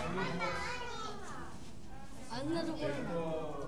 あんなところなの。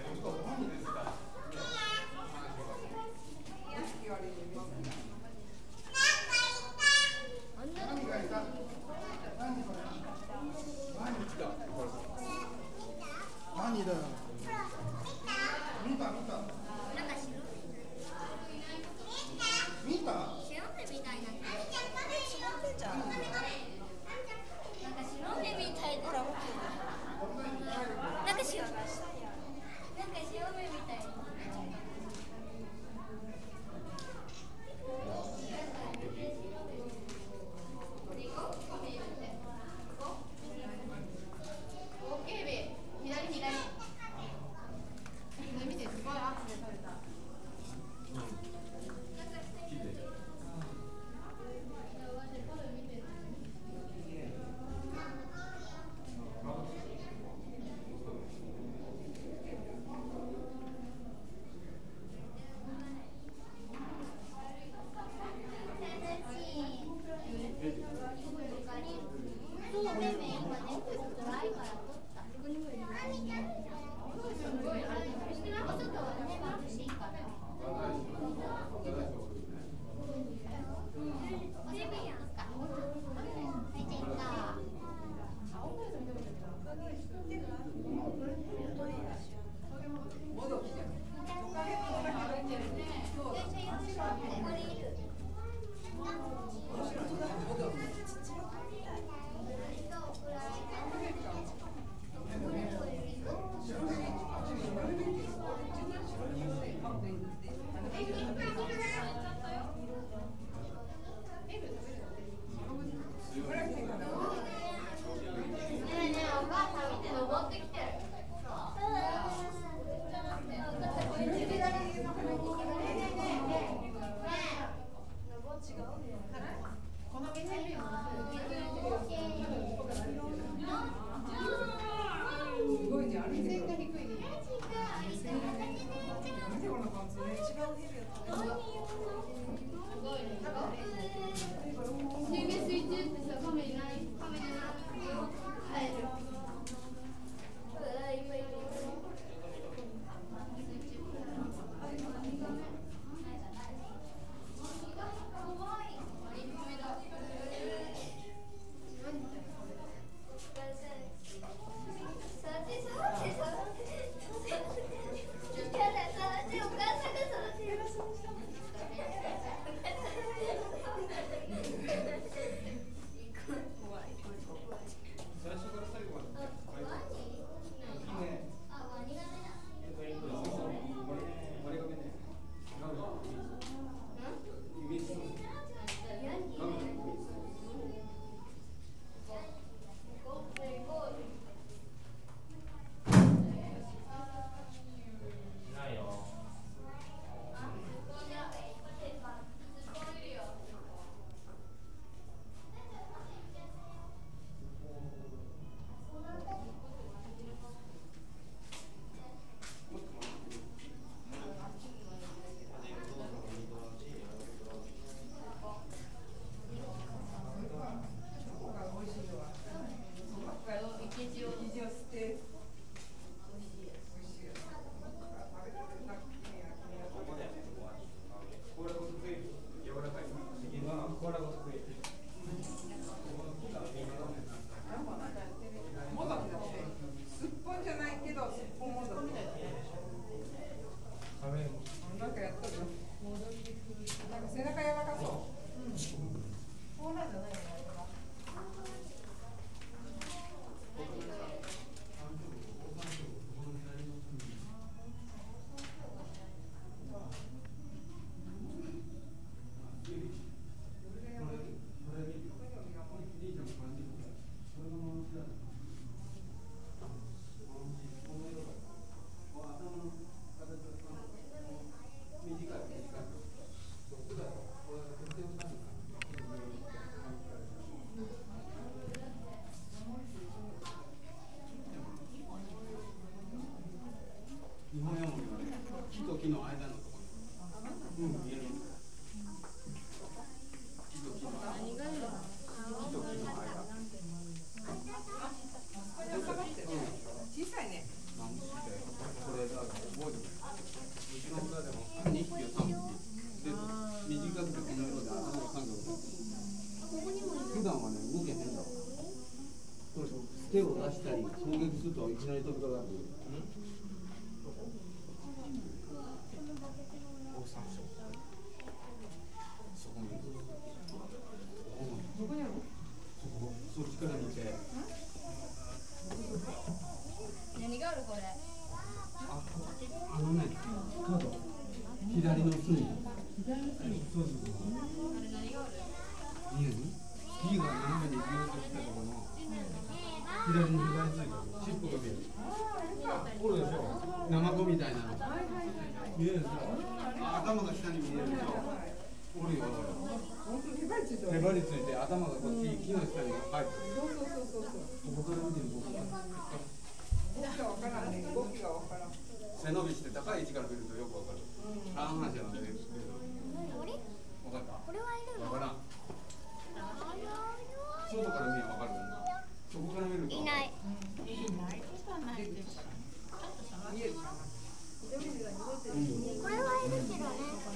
あんなところ何だよ。見た。見た。 白目みたいな。なんか白目みたいな。なんか白目みたいな。左。 したり攻撃するといきなり飛びかかる。そこに。そっちから見て。 何があるこれ。 あのね、角左の隅。そうそうそう。 あれ何がある。 見える？木が斜めにビューッと来たところの左に左ついてる。尻尾が見える。これでしょ。ナマコみたいなの。見えるでしょ。頭が下に見えるでしょ。これよ。へばりついて頭がこっち木の下に入ってる。ここから見てる僕は。背伸びして高い位置から見るとよくわかる。半々じゃなくて。わかった。 これはいるの。 わからん。外から見ればわかる。そこから見ると。 いない。これはいるけどね。